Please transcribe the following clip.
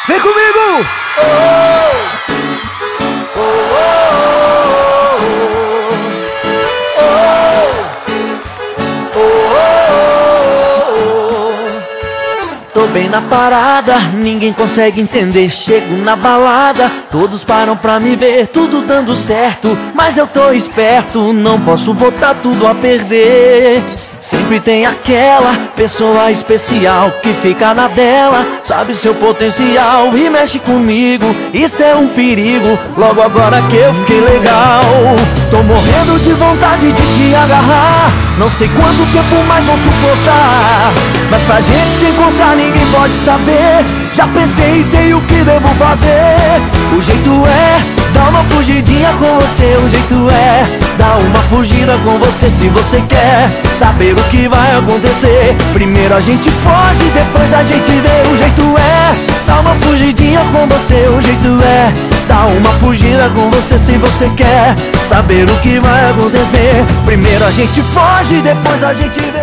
Vem comigo! Tô bem na parada, ninguém consegue entender. Chego na balada, todos param pra me ver, tudo dando certo, mas eu tô esperto, não posso botar tudo a perder. Sempre tem aquela pessoa especial que fica na dela, sabe seu potencial e mexe comigo, isso é um perigo, logo agora que eu fiquei legal. Tô morrendo de vontade de te agarrar, não sei quanto tempo mais vão suportar, mas pra gente se encontrar ninguém pode saber. Já pensei e sei o que devo fazer. O jeito é dar uma fugidinha com você, o jeito é dar uma fugida com você. Se você quer saber o que vai acontecer, primeiro a gente foge, depois a gente vê. O jeito é dar uma fugidinha com você, o jeito é dar uma fugida com você. Se você quer saber o que vai acontecer, primeiro a gente foge, depois a gente vê.